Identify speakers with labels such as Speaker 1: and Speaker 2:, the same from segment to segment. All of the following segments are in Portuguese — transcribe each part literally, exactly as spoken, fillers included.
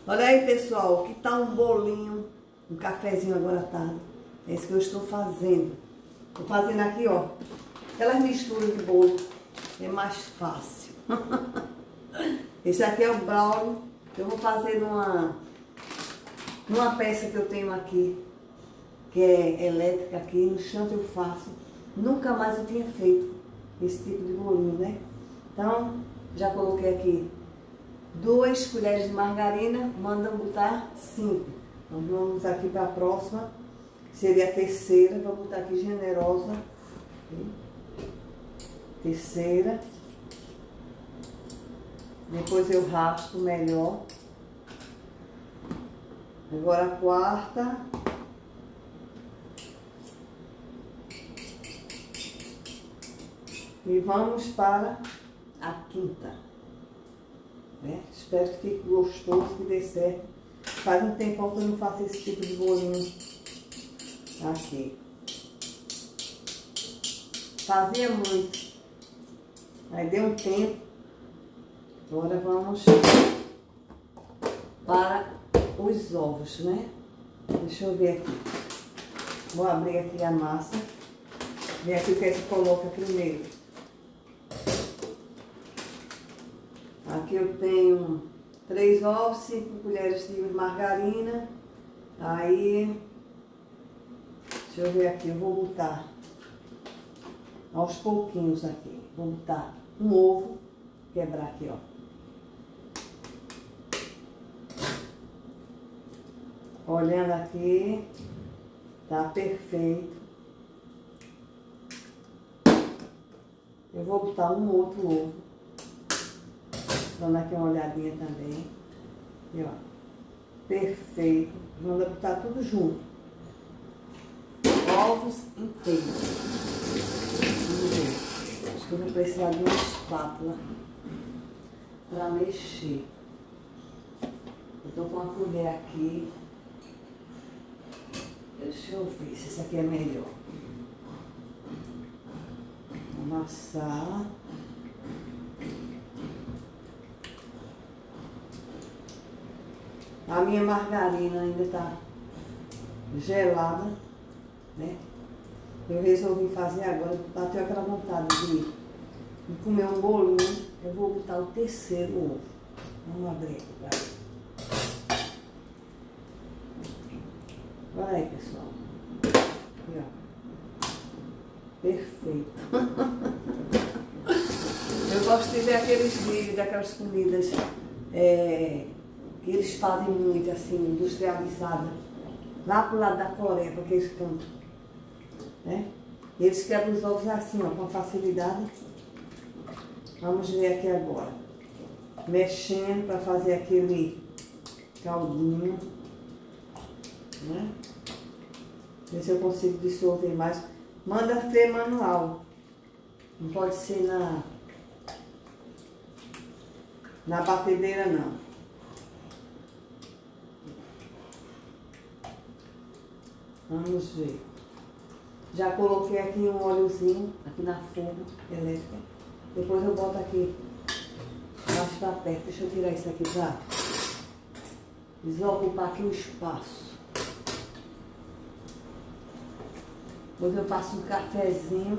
Speaker 1: Olha aí, pessoal, que tal um bolinho, um cafezinho agora à tarde? É isso que eu estou fazendo. Estou fazendo aqui, ó, aquelas misturas de bolo. É mais fácil. Esse aqui é o brownie que eu vou fazer numa, numa peça que eu tenho aqui, que é elétrica aqui. No instante eu faço. Nunca mais eu tinha feito esse tipo de bolinho, né? Então, já coloquei aqui duas colheres de margarina, mandam botar cinco. Então vamos aqui para a próxima, seria a terceira, vou botar aqui generosa. Terceira. Depois eu raspo melhor. Agora a quarta. E vamos para a quinta. Né? Espero que fique gostoso, que dê certo. Faz um tempão que eu não faço esse tipo de bolinho aqui. Fazia muito. Aí deu um tempo. Agora vamos para os ovos, né? Deixa eu ver aqui. Vou abrir aqui a massa. Ver aqui o que é que coloca primeiro. Aqui eu tenho três ovos, cinco colheres de margarina. Aí, deixa eu ver aqui, eu vou botar aos pouquinhos aqui. Vou botar um ovo, quebrar aqui, ó. Olhando aqui, tá perfeito. Eu vou botar um outro ovo. Dando aqui uma olhadinha também. E ó, perfeito. Manda botar tudo junto. Ovos inteiros. Vamos ver. Acho que eu vou precisar de uma espátula para mexer. Eu tô com uma colher aqui. Deixa eu ver se essa aqui é melhor. Amassar. A minha margarina ainda tá gelada, né? Eu resolvi fazer agora, bateu aquela vontade de, de comer um bolinho. Eu vou botar o terceiro ovo. Vamos abrir aqui pra ver. Olha aí, pessoal. Aqui, ó. Perfeito. Eu gosto de ver aqueles vídeos daquelas comidas é, que eles fazem muito assim, industrializada, lá pro lado da Coreia, para aqueles cantos, né? Eles quebram os ovos assim, ó, com facilidade. Vamos ver aqui agora, mexendo para fazer aquele caldinho, né? Ver se eu consigo dissolver mais. Manda ser manual, não pode ser na na batedeira não. Vamos ver. Já coloquei aqui um óleozinho, aqui na forma elétrica. Depois eu boto aqui, mais pra perto. Deixa eu tirar isso aqui pra desocupar aqui o espaço. Depois eu faço um cafezinho.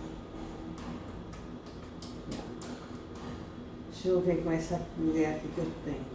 Speaker 1: Deixa eu ver com essa colher aqui que eu tenho.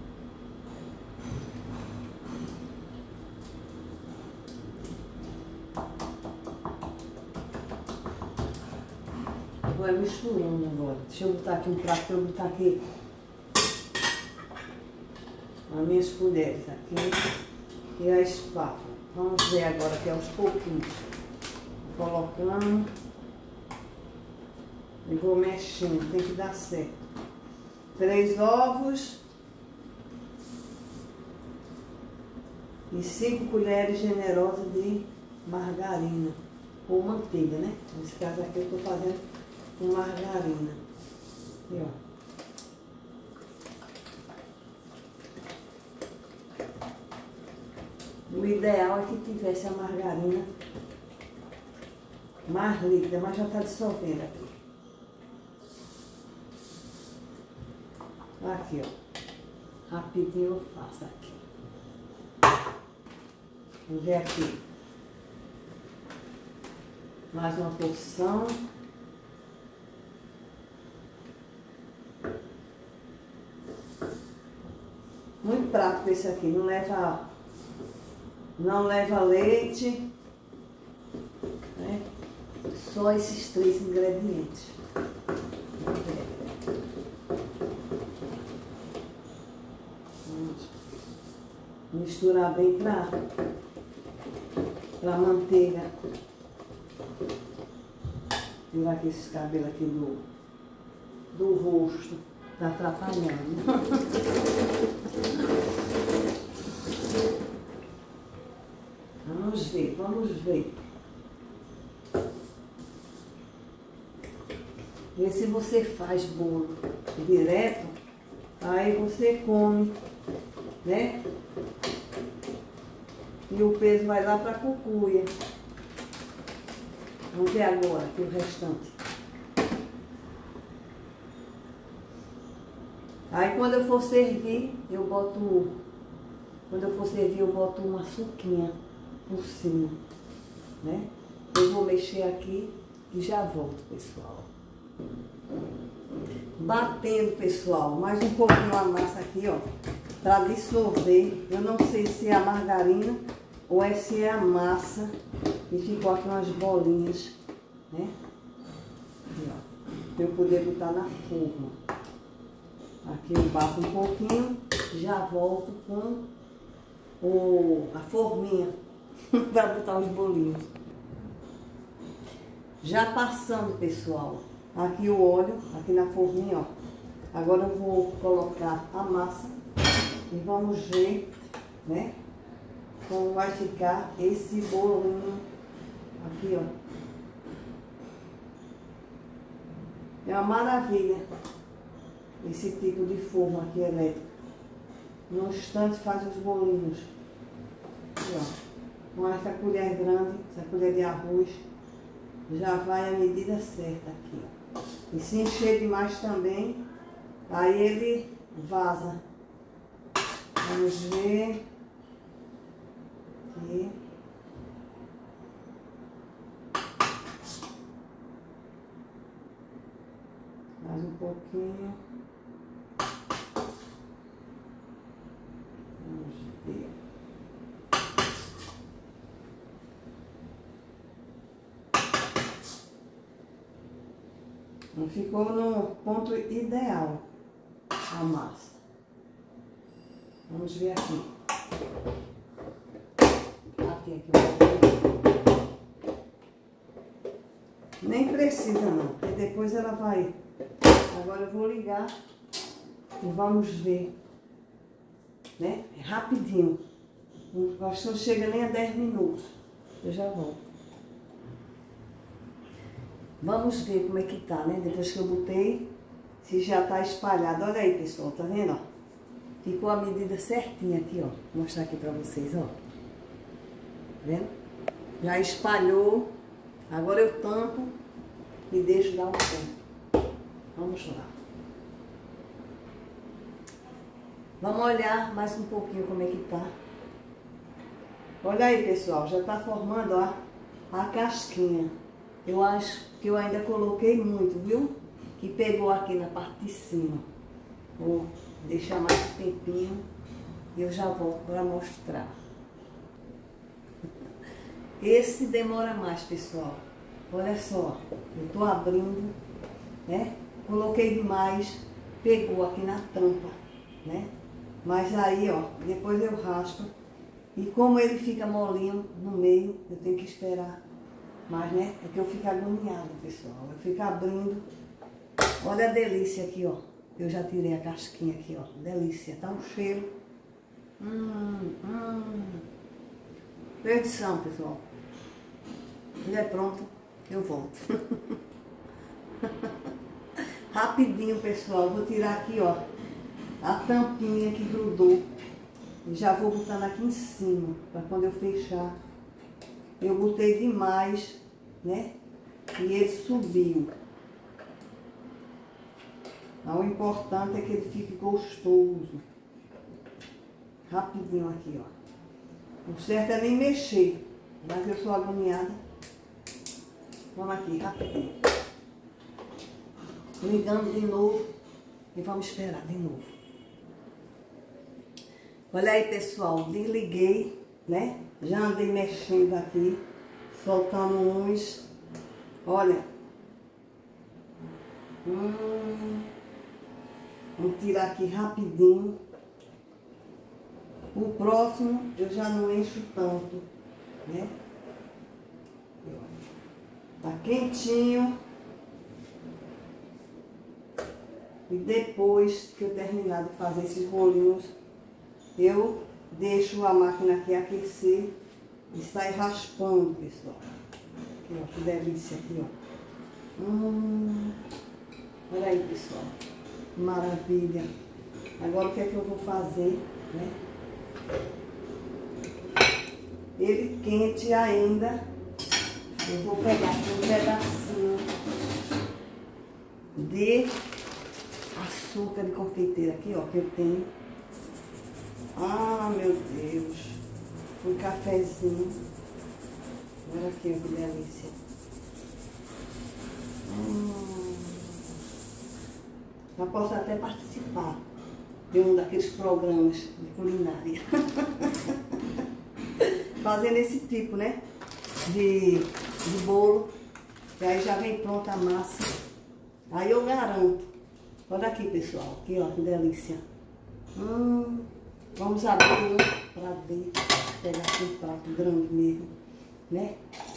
Speaker 1: Vou misturando agora. Deixa eu botar aqui um prato, eu vou botar aqui as minhas colheres aqui e a espátula. Vamos ver agora aqui aos pouquinhos. Colocando e vou mexendo, tem que dar certo. Três ovos e cinco colheres generosas de margarina ou manteiga, né? Nesse caso aqui eu tô fazendo com margarina. E ó. O ideal é que tivesse a margarina mais líquida, mas já está dissolvendo aqui. Aqui, ó. Rapidinho eu faço aqui. Vamos ver aqui. Mais uma porção. Muito prático esse aqui, não leva, não leva leite, né? Só esses três ingredientes. Vamos misturar bem para a manteiga. Tirar aqui esses cabelos aqui do, do rosto, tá atrapalhando. Vamos ver, vamos ver. Vê se você faz bolo direto, aí você come, né? E o peso vai lá para a cucuia. Vamos ver agora aqui o restante. Aí quando eu for servir, eu boto, quando eu for servir, eu boto uma suquinha por cima, né? Eu vou mexer aqui e já volto, pessoal. Batendo, pessoal, mais um pouquinho a massa aqui, ó, para dissolver. Eu não sei se é a margarina ou é se é a massa. E ficou aqui umas bolinhas, né? Aqui, ó, para eu poder botar na forma. Aqui eu bato um pouquinho, já volto com o, a forminha para botar os bolinhos. Já passando, pessoal, aqui o óleo, aqui na forminha, ó. Agora eu vou colocar a massa e vamos ver, né, como vai ficar esse bolinho. Aqui, ó. É uma maravilha esse tipo de forma aqui elétrica. No instante faz os bolinhos. Aqui, ó. Com essa colher grande, essa colher de arroz, já vai a medida certa aqui, ó. E se encher demais também, aí ele vaza. Vamos ver. Aqui. Mais um pouquinho. Vamos ver. Não ficou no ponto ideal a massa. Vamos ver aqui. Aqui, aqui um pouquinho. Nem precisa não, porque depois ela vai. Agora eu vou ligar e vamos ver, né? É rapidinho. Acho que não chega nem a dez minutos. Eu já volto. Vamos ver como é que tá, né? Depois que eu botei, se já tá espalhado. Olha aí, pessoal, tá vendo, ó? Ficou a medida certinha aqui, ó. Vou mostrar aqui pra vocês, ó. Tá vendo? Já espalhou. Agora eu tampo e deixo dar um tempo. Vamos lá. Vamos olhar mais um pouquinho como é que tá. Olha aí, pessoal, já tá formando, ó, a casquinha. Eu acho que eu ainda coloquei muito, viu? Que pegou aqui na parte de cima. Vou deixar mais um tempinho e eu já volto para mostrar. Esse demora mais, pessoal. Olha só, eu tô abrindo, né? Coloquei demais, pegou aqui na tampa, né? Mas aí, ó, depois eu raspo. E como ele fica molinho no meio, eu tenho que esperar. Mas, né, é que eu fico agoniada, pessoal. Eu fico abrindo. Olha a delícia aqui, ó. Eu já tirei a casquinha aqui, ó. Delícia, tá um cheiro. Hum, hum. Perdição, pessoal. Ele é pronto, eu volto. Rapidinho, pessoal. Vou tirar aqui, ó, a tampinha que grudou. E já vou botando aqui em cima, para quando eu fechar. Eu botei demais, né? E ele subiu. Então, o importante é que ele fique gostoso. rapidinho aqui, ó. O certo é nem mexer, mas eu sou agoniada. Vamos aqui, rapidinho. Ligando de novo e vamos esperar de novo. Olha aí, pessoal, desliguei, né? Já andei mexendo aqui, soltando uns. Olha. Hum, vamos tirar aqui rapidinho. O próximo eu já não encho tanto, né? Tá quentinho. E depois que eu terminar de fazer esses rolinhos, eu deixo a máquina aqui aquecer e sai raspando, pessoal. Aqui, ó, que delícia aqui, ó. Hum, olha aí, pessoal. Maravilha. Agora o que é que eu vou fazer, né? Ele quente ainda. Eu vou pegar aqui um pedacinho de açúcar de confeiteira aqui, ó, que eu tenho. Ah, meu Deus. Um cafezinho. Olha aqui, que delícia. Hum. Já posso até participar de um daqueles programas de culinária. Fazendo esse tipo, né? De, de bolo. E aí já vem pronta a massa. Aí eu garanto. Olha aqui, pessoal. Aqui, ó, que delícia. Hum, vamos abrir um pra ver. Pegar aqui um prato grande mesmo, né?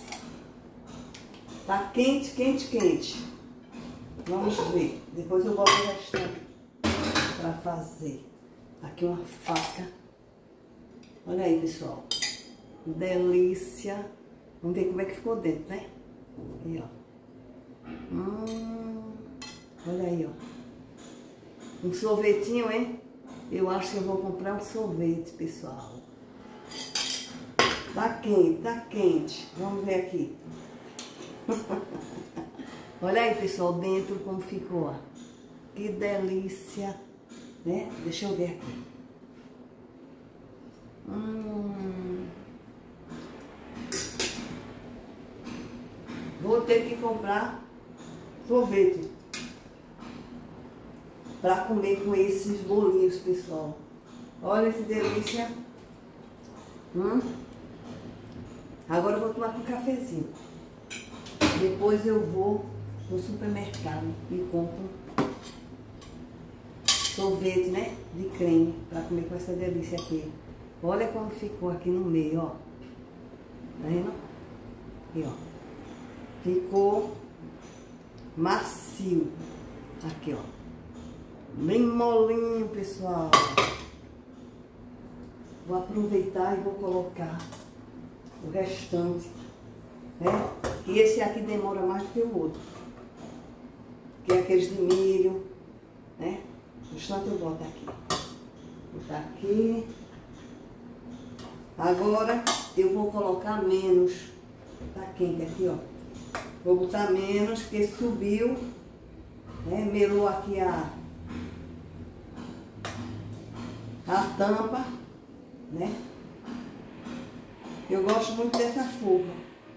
Speaker 1: Tá quente, quente, quente. Vamos ver. Depois eu boto o restante pra fazer. Aqui uma faca. Olha aí, pessoal. Delícia. Vamos ver como é que ficou dentro, né? Aqui, ó. Hum, olha aí, ó. Um sorvetinho, hein? Eu acho que eu vou comprar um sorvete, pessoal. Tá quente, tá quente. Vamos ver aqui. Olha aí, pessoal, dentro como ficou, ó. Que delícia, né? Deixa eu ver aqui. Hum. Vou ter que comprar sorvete para comer com esses bolinhos, pessoal. Olha que delícia. Hum. Agora eu vou tomar com um cafezinho. Depois eu vou no supermercado e compro sorvete, né? De creme para comer com essa delícia aqui. Olha como ficou aqui no meio, ó. Tá vendo? Aqui, ó. Ficou macio. Aqui, ó. Bem molinho, pessoal. Vou aproveitar e vou colocar o restante, né? E esse aqui demora mais do que o outro. Que é aqueles de milho, né? No instante eu boto aqui. Vou botar aqui. Agora eu vou colocar menos. Tá quente aqui, ó. Vou botar menos, porque subiu, né? Melou aqui a, a tampa, né? Eu gosto muito dessa forma.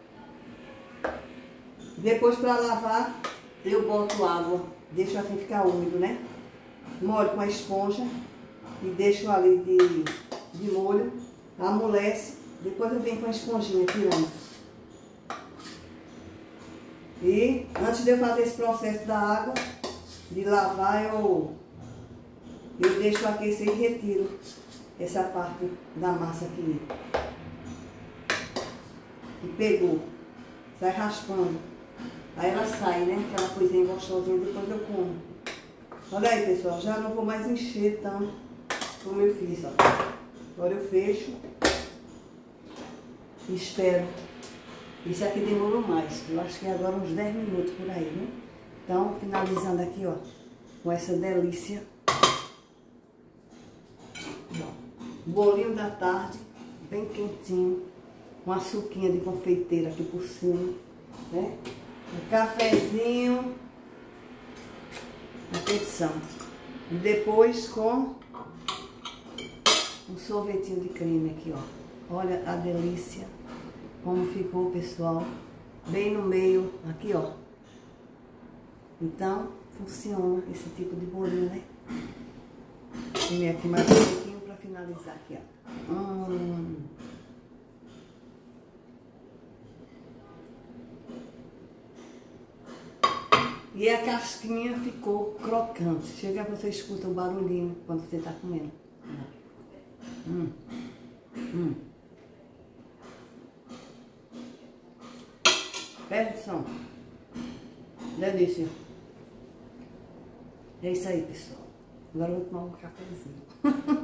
Speaker 1: Depois, para lavar, eu boto água, deixo assim ficar úmido, né? Molho com a esponja e deixo ali de, de molho, amolece. Depois eu venho com a esponjinha tirando. E antes de eu fazer esse processo da água, de lavar, eu, eu deixo aquecer e retiro essa parte da massa aqui. E pegou, sai raspando. Aí ela sai, né? Aquela coisinha gostosinha, depois eu como. Olha aí, pessoal, já não vou mais encher tanto como eu fiz, ó. Agora eu fecho e espero. Isso aqui demorou mais, eu acho que é agora uns dez minutos por aí, né? Então, finalizando aqui, ó, com essa delícia. Ó, bolinho da tarde, bem quentinho, com açuquinha de confeiteira aqui por cima, né? Um cafezinho, atenção. E depois com um sorvetinho de creme aqui, ó. Olha a delícia. Como ficou, pessoal. Bem no meio, aqui, ó. Então, funciona esse tipo de bolinho, né? Vem aqui mais um pouquinho pra finalizar aqui, ó. Hum. E a casquinha ficou crocante. Chega, você escuta o barulhinho quando você tá comendo. Hum. Hum. Pessoal, delícia. É isso aí, pessoal. Agora eu vou tomar um cafezinho.